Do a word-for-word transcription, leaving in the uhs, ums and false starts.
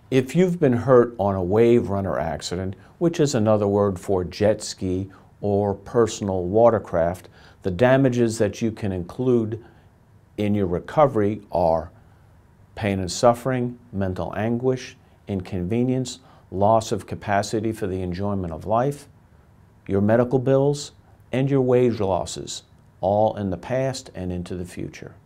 If you've been hurt on a WaveRunner accident, which is another word for jet ski or personal watercraft, the damages that you can include in your recovery are pain and suffering, mental anguish, inconvenience, loss of capacity for the enjoyment of life, your medical bills, and your wage losses, all in the past and into the future.